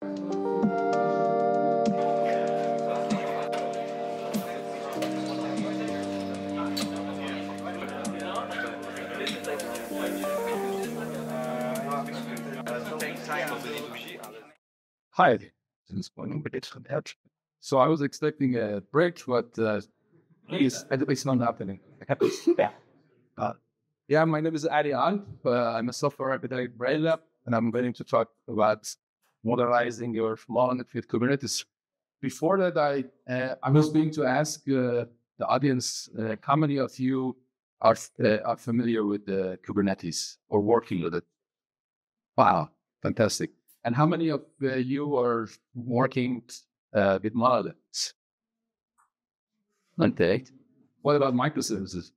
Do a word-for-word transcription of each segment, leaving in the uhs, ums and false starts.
Hi. So I was expecting a break, but uh, it's, it's not happening. Uh, yeah, my name is Ali Al. Uh, I'm a software architect at Brainlab, and I'm going to talk about modernizing your Monolith with Kubernetes. Before that, I uh, I was going to ask uh, the audience, uh, how many of you are uh, are familiar with uh, Kubernetes or working with it? Wow, fantastic! And how many of uh, you are working uh, with monoliths? Okay. What about microservices?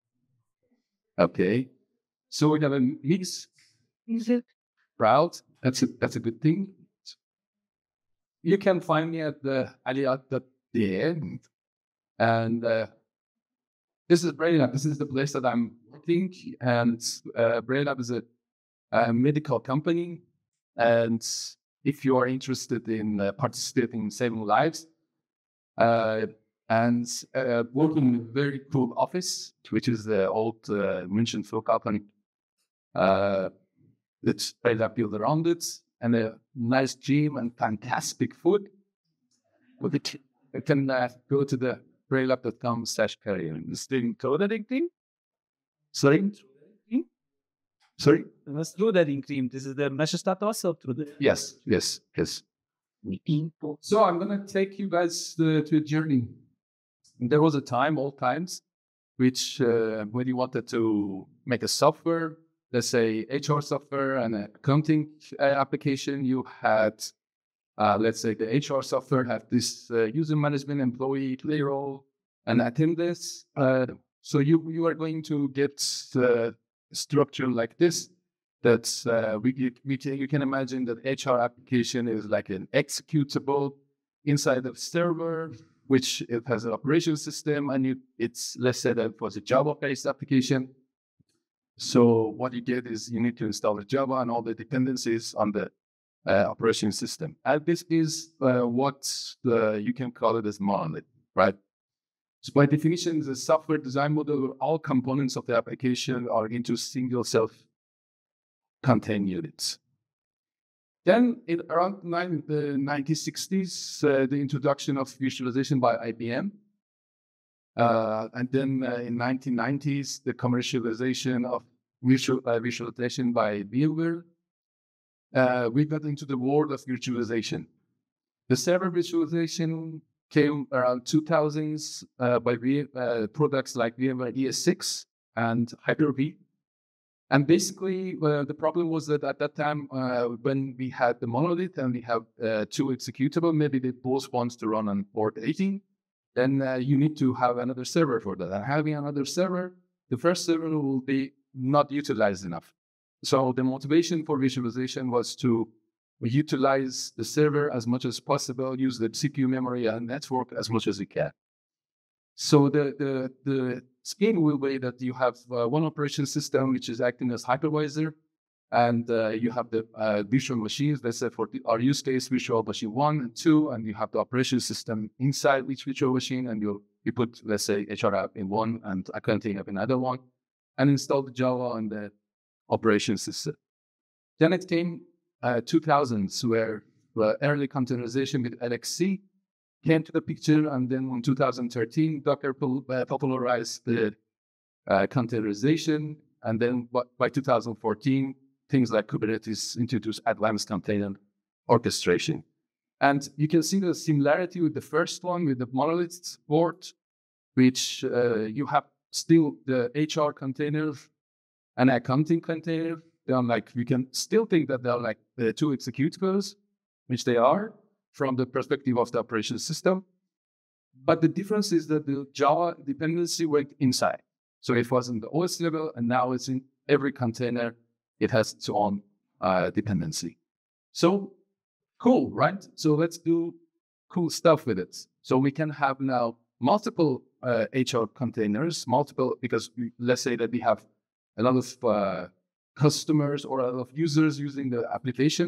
Okay. So we have a mix. Is it proud? That's a that's a good thing. You can find me at the Aliyat at the end, and uh, this is Brainlab. This is the place that I'm working, and uh, Brainlab is a, a medical company. And if you are interested in uh, participating in saving lives, uh, and uh, working in a very cool office, which is the old uh, München Flughafen. Uh, it's Brainlab built around it, and a nice gym and fantastic food. With it, you can uh, go to the brainlab dot com slash career. Still coding thing? Sorry? Sorry? Let's do that in cream. This is the message that also through the. Yes, yes, yes. So I'm going to take you guys uh, to a journey. There was a time, old times, which uh, when you wanted to make a software, let's say H R software and an accounting uh, application, you had, uh, let's say the H R software had this uh, user management, employee payroll, and attendance. Uh, so you you are going to get uh, structure like this. That's uh, we, we you can imagine that H R application is like an executable inside the server, which it has an operation system, and you, it's, let's say that it was a Java-based application. So what you get is you need to install the Java and all the dependencies on the uh, operation system. And this is uh, what the, you can call it as monolith, right? So by definition, the software design model where all components of the application are into single self-contained units. Then in around nine, the nineteen sixties, uh, the introduction of virtualization by I B M. Uh, and then uh, in nineteen nineties, the commercialization of virtual, uh, virtualization by VMware. Uh, we got into the world of virtualization. The server virtualization came around two thousands uh, by v, uh, products like VMware E S six and Hyper-V. And basically, uh, the problem was that at that time, uh, when we had the monolith and we have uh, two executable, maybe they both want to run on port eighteen, then uh, you need to have another server for that. And having another server, the first server will be not utilized enough. So the motivation for virtualization was to utilize the server as much as possible, use the C P U memory and network as much as you can. So the, the, the scheme will be that you have uh, one operation system, which is acting as hypervisor, and uh, you have the uh, virtual machines, let's say for the, our use case, virtual machine one and two, and you have the operation system inside each virtual machine, and you, you put, let's say, H R app in one and accounting app in another one, and install the Java on the operation system. Then it came uh, two thousands, where uh, early containerization with L X C came to the picture, and then in two thousand thirteen, Docker uh, popularized the uh, containerization, and then by two thousand fourteen, things like Kubernetes introduced advanced container orchestration. And you can see the similarity with the first one, with the monolith board, which uh, you have still the H R container and accounting container. They are like, we can still think that they are like the two executables, which they are from the perspective of the operation system. But the difference is that the Java dependency went inside. So it was in the O S level, and now it's in every container. It has its own uh, dependency. So cool, right? So let's do cool stuff with it. So we can have now multiple uh, H R containers, multiple, because we, let's say that we have a lot of uh, customers or a lot of users using the application.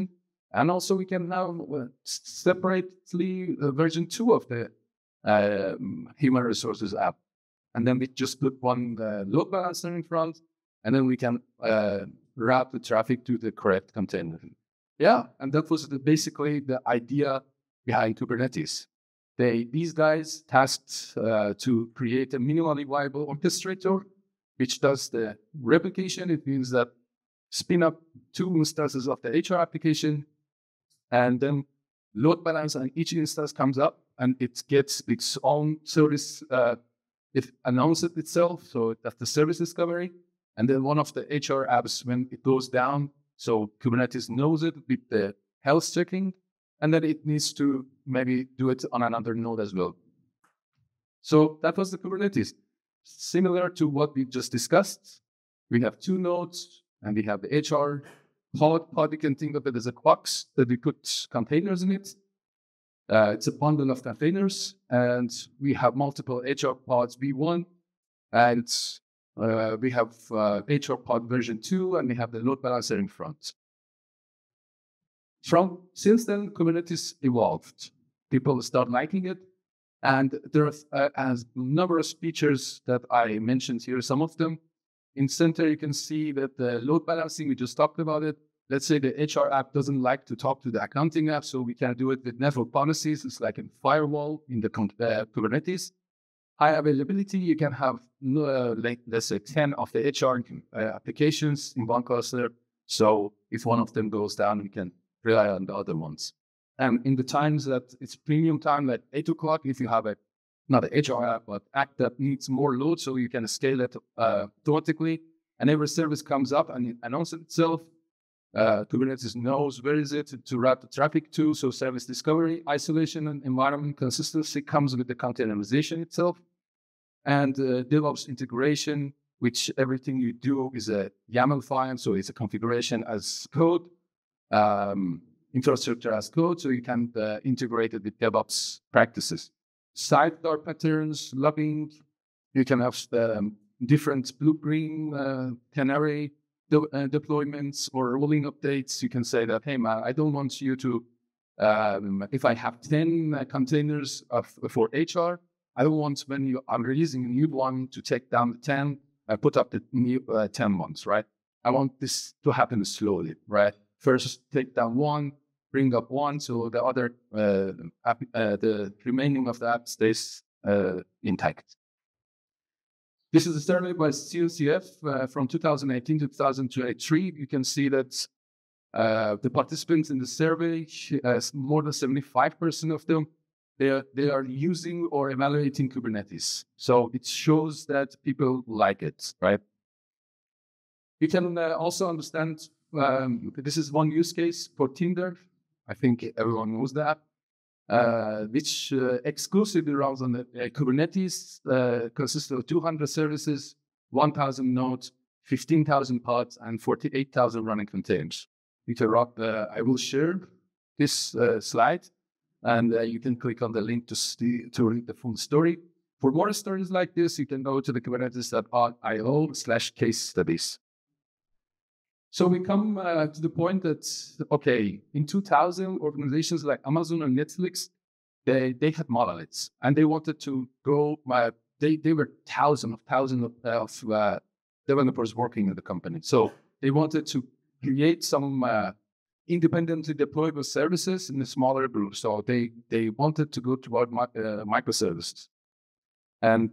And also we can have uh, separately uh, version two of the uh, human resources app. And then we just put one uh, load balancer in front, and then we can uh, route the traffic to the correct container. Yeah, and that was the, basically the idea behind Kubernetes. They, these guys tasked uh, to create a minimally viable orchestrator, which does the replication. It means that spin up two instances of the H R application, and then load balance on each instance comes up, and it gets its own service. Uh, it announces itself, so that's the service discovery. And then one of the H R apps, when it goes down, so Kubernetes knows it with the health checking, and then it needs to maybe do it on another node as well. So that was the Kubernetes. Similar to what we just discussed, we have two nodes, and we have the H R pod. Pod, you can think of it as a box that we put containers in it. Uh, it's a bundle of containers, and we have multiple H R pods v one, and uh, we have uh, H R pod version two, and we have the load balancer in front. From since then, Kubernetes evolved. People start liking it, and there are uh, as numerous features that I mentioned here. Some of them in center, you can see that the load balancing, we just talked about it. Let's say the H R app doesn't like to talk to the accounting app, so we can do it with network policies. It's like a firewall in the uh, Kubernetes. High availability, you can have, uh, like, let's say, ten of the H R uh, applications in one cluster. So if one of them goes down, we can rely on the other ones. And in the times that it's premium time, like eight o'clock, if you have a, not an H R app, but app that needs more load, so you can scale it uh, automatically. And every service comes up and it announces itself. Uh, Kubernetes knows where is it to route the traffic to. So service discovery, isolation, and environment consistency comes with the containerization itself. And uh, DevOps integration, which everything you do is a YAML file. So it's a configuration as code, um, infrastructure as code. So you can uh, integrate it with DevOps practices. Sidecar patterns, logging, you can have um, different blue-green uh, canary de uh, deployments or rolling updates. You can say that, hey, man, I don't want you to, um, if I have ten uh, containers of, for H R, I don't want when you are releasing a new one to take down the ten, uh, put up the new uh, ten ones, right? I want this to happen slowly, right? First, take down one, bring up one, so the other, uh, app, uh, the remaining of the app stays uh, intact. This is a survey by C N C F uh, from two thousand eighteen to two thousand twenty-three. You can see that uh, the participants in the survey, uh, more than seventy-five percent of them, they are, they are using or evaluating Kubernetes. So it shows that people like it, right? You can uh, also understand, um, this is one use case for Tinder. I think everyone knows that. Uh, which uh, exclusively runs on the uh, Kubernetes, uh, consists of two hundred services, one thousand nodes, fifteen thousand pods, and forty-eight thousand running containers. You can rock, uh, I will share this uh, slide, and uh, you can click on the link to, see, to read the full story. For more stories like this, you can go to the kubernetes dot i o slash case studies. So we come uh, to the point that, okay, in two thousand, organizations like Amazon and Netflix, they, they had monoliths, and they wanted to go, uh, they, they were thousands of thousands of, of uh, developers working at the company. So they wanted to create some uh, independently deployable services in a smaller group. So they, they wanted to go toward mi uh, microservices. And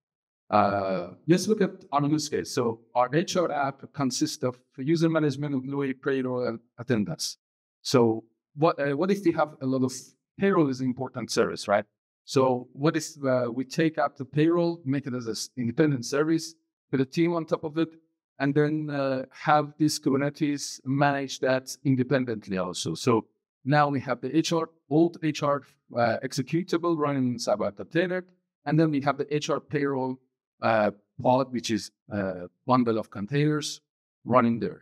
Uh, let's look at our use case. So our H R app consists of user management, employee payroll, and attendance. So what uh, what if we have a lot of payroll is an important service, right? So what if uh, we take up the payroll, make it as an independent service, put a team on top of it, and then uh, have this Kubernetes manage that independently also. So now we have the H R, old H R uh, executable running inside our container, and then we have the H R payroll Uh, pod, which is a bundle of containers running there.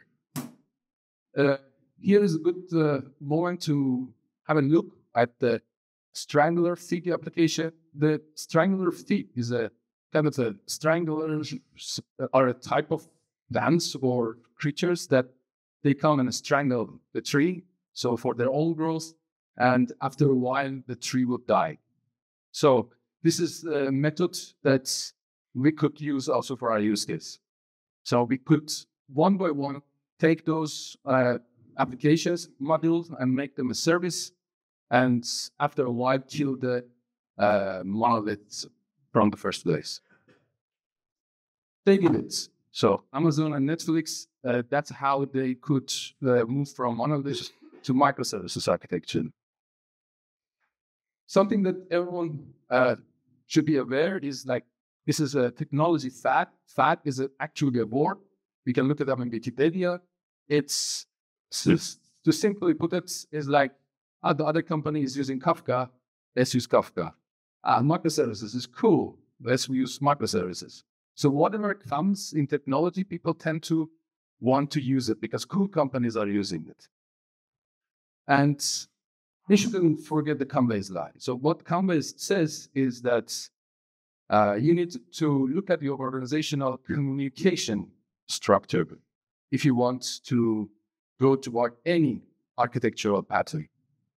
Uh, here is a good uh, moment to have a look at the strangler feed application. The strangler feed is a kind of a stranglers are a type of plants or creatures that they come and strangle the tree. so for their own growth, and after a while, the tree would die. So this is a method that we could use also for our use case. So we could one by one take those uh, applications, modules, and make them a service, and after a while, kill the uh, monoliths from the first place. Take it. So Amazon and Netflix, uh, that's how they could uh, move from monolith to microservices architecture. Something that everyone uh, should be aware is like, this is a technology fad. Fad is actually a word. We can look it up in Wikipedia. It's, to simply put it, is like, uh, the other company is using Kafka, let's use Kafka. Uh, microservices is cool, let's use microservices. So whatever comes in technology, people tend to want to use it because cool companies are using it. And you shouldn't forget the Canvas line. So what Canvas says is that uh, you need to look at your organizational communication structure if you want to go toward any architectural pattern.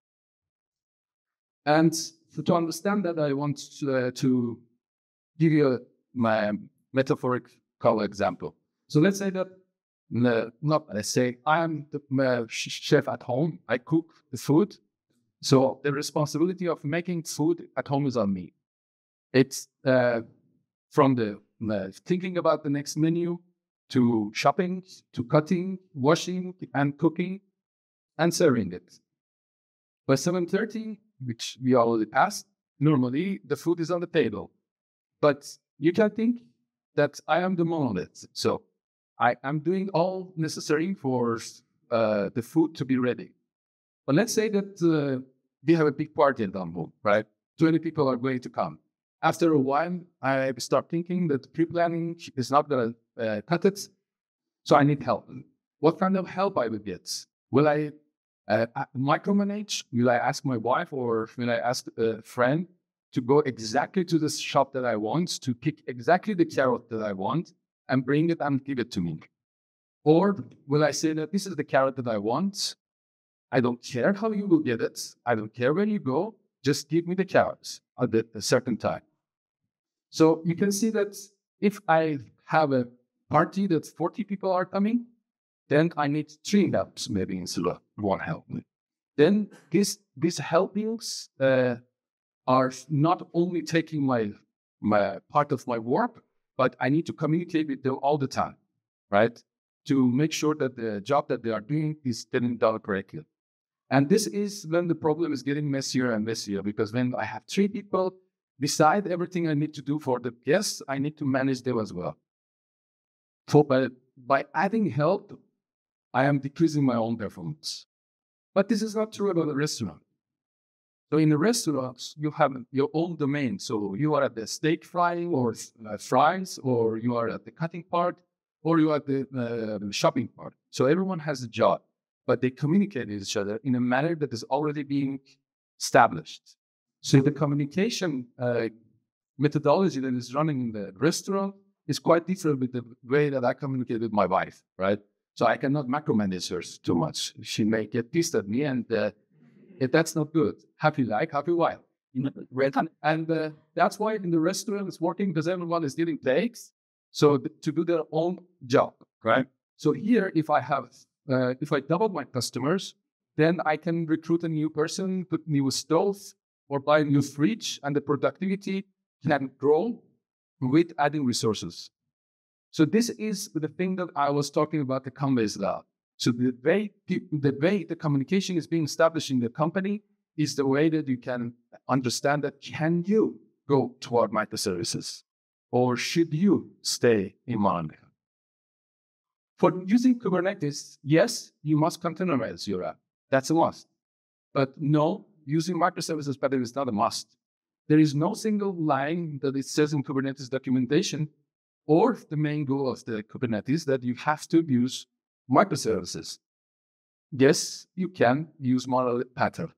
And to understand that, I want to, uh, to give you a, my metaphorical example. So let's say that, uh, not let's say I am the uh, chef at home. I cook the food. So the responsibility of making food at home is on me. It's uh, from the uh, thinking about the next menu to shopping, to cutting, washing, and cooking, and serving it. By seven thirty, which we already passed, normally the food is on the table. But you can think that I am the monolith. So I am doing all necessary for uh, the food to be ready. But let's say that uh, we have a big party at home, right? twenty people are going to come. After a while, I start thinking that pre-planning is not going to uh, cut it. So I need help. What kind of help I will get? Will I uh, micromanage? Will I ask my wife, or will I ask a friend to go exactly to the shop that I want, to pick exactly the carrot that I want and bring it and give it to me? Or will I say that this is the carrot that I want? I don't care how you will get it. I don't care where you go. Just give me the carrots at a certain time. So you can see that if I have a party that forty people are coming, then I need three helps maybe instead of one help. Then this, these helpings uh, are not only taking my, my part of my work, but I need to communicate with them all the time, right? To make sure that the job that they are doing is getting done correctly. And this is when the problem is getting messier and messier, because when I have three people, beside everything I need to do for the guests, I need to manage them as well. So by, by adding help, I am decreasing my own performance. But this is not true about a restaurant. So in the restaurants, you have your own domain. So you are at the steak frying or uh, fries, or you are at the cutting part, or you are at the uh, shopping part. So everyone has a job, but they communicate with each other in a manner that is already being established. So the communication uh, methodology that is running in the restaurant is quite different with the way that I communicate with my wife, right? So I cannot macromanage her too much. She may get pissed at me, and uh, if that's not good. Happy like, happy while. And uh, that's why in the restaurant it's working, because everyone is getting plates, so th- to do their own job, right? So here, if I have, uh, if I double my customers, then I can recruit a new person, put new stoves, or buy a new fridge, and the productivity can grow with adding resources. So this is the thing that I was talking about, the Canvas law. So the way, the way the communication is being established in the company is the way that you can understand that, can you go toward microservices, or should you stay in Monolith? For using Kubernetes, yes, you must containerize your app. That's a must. But no, using microservices pattern is not a must. There is no single line that it says in Kubernetes documentation or the main goal of the Kubernetes that you have to use microservices. Yes, you can use monolith pattern.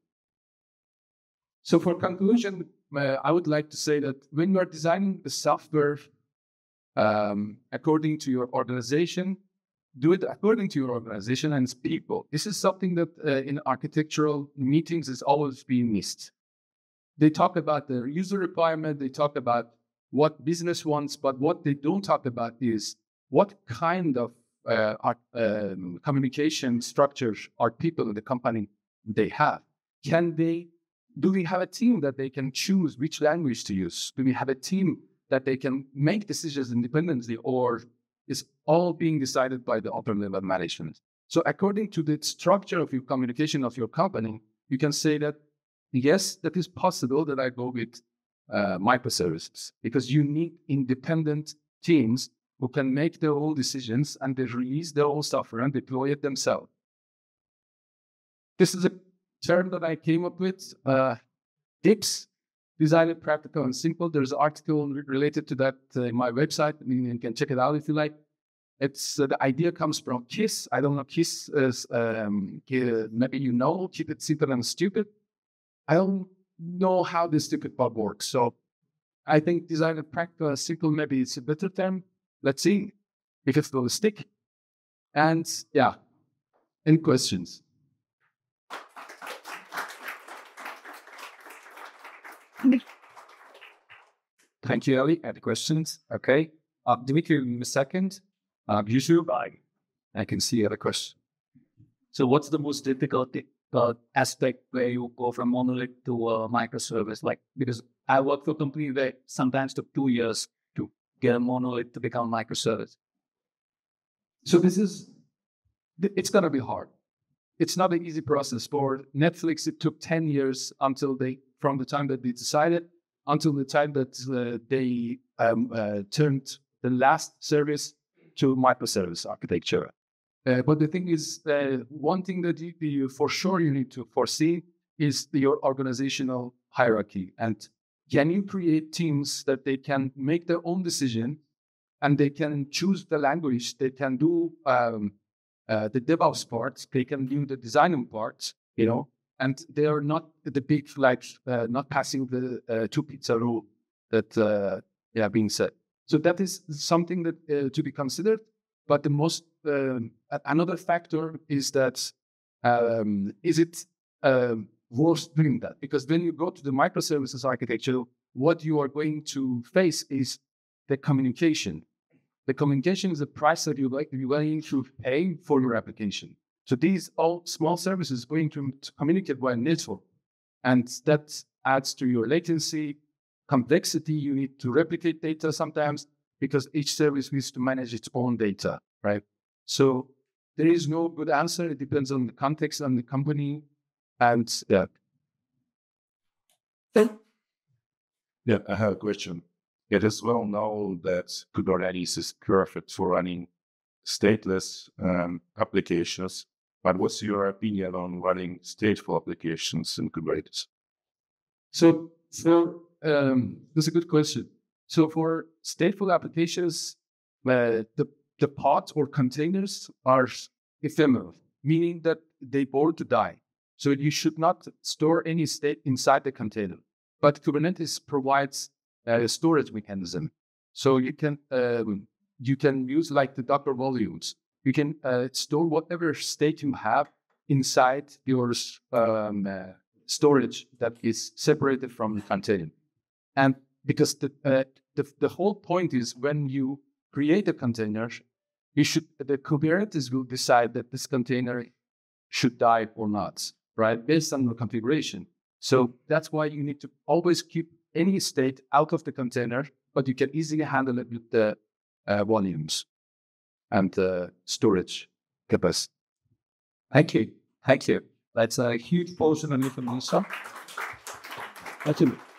So for conclusion, uh, I would like to say that when you are designing the software um, according to your organization, do it according to your organization and its people. This is something that uh, in architectural meetings is always being missed. They talk about the user requirement, they talk about what business wants, but what they don't talk about is what kind of uh, art, um, communication structures or people in the company they have. Can they, do we have a team that they can choose which language to use? Do we have a team that they can make decisions independently, or is all being decided by the upper level management? So according to the structure of your communication of your company, you can say that, yes, that is possible that I go with uh, microservices, because you need independent teams who can make their own decisions and they release their own software and deploy it themselves. This is a term that I came up with, uh, D I P S, Design it Practical and Simple. There's an article related to that uh, in my website. You can check it out if you like. It's uh, the idea comes from KISS. I don't know, KISS is, um, maybe you know, keep it simple and stupid. I don't know how this stupid part works. So I think design it practical and simple, maybe it's a better term. Let's see if it will stick. And yeah, any questions? Thank you, Ali. Any questions? Okay. Uh, Dimitri, in a second. Uh, Yusuf, I, I can see other question. So what's the most difficult uh, aspect where you go from monolith to a microservice? Like, because I work for a company that sometimes took two years to get a monolith to become a microservice. So this is, it's going to be hard. It's not an easy process. For Netflix, it took ten years until they, from the time that they decided until the time that uh, they um, uh, turned the last service to microservice architecture. Uh, but the thing is, uh, one thing that you, you for sure you need to foresee is your organizational hierarchy. And can you create teams that they can make their own decision and they can choose the language, they can do um, uh, the DevOps part, they can do the designing part, you know, and they are not the big, like, uh, not passing the uh, two pizza rule that, uh, yeah, being said. So that is something that uh, to be considered. But the most, uh, another factor is that, um, is it uh, worth doing that? Because when you go to the microservices architecture, what you are going to face is the communication. The communication is the price that you're going to pay for your application. So these all small services going to, to communicate via network, and that adds to your latency, complexity. You need to replicate data sometimes because each service needs to manage its own data, right? So there is no good answer. It depends on the context and the company, and yeah. Yeah, I have a question. It is well known that Kubernetes is perfect for running stateless um, applications. But what's your opinion on running stateful applications in Kubernetes? So, so um, that's a good question. So for stateful applications, uh, the, the pods or containers are ephemeral, meaning that they born to die. So you should not store any state inside the container. But Kubernetes provides a storage mechanism. So you can uh, you can use like the Docker volumes. You can uh, store whatever state you have inside your um, uh, storage that is separated from the container. And because the, uh, the the whole point is when you create a container, you should the Kubernetes will decide that this container should die or not, right? Based on the configuration. So that's why you need to always keep any state out of the container, but you can easily handle it with the uh, volumes and uh, storage capacity. Thank you. Thank you. That's a huge portion of information. That's it.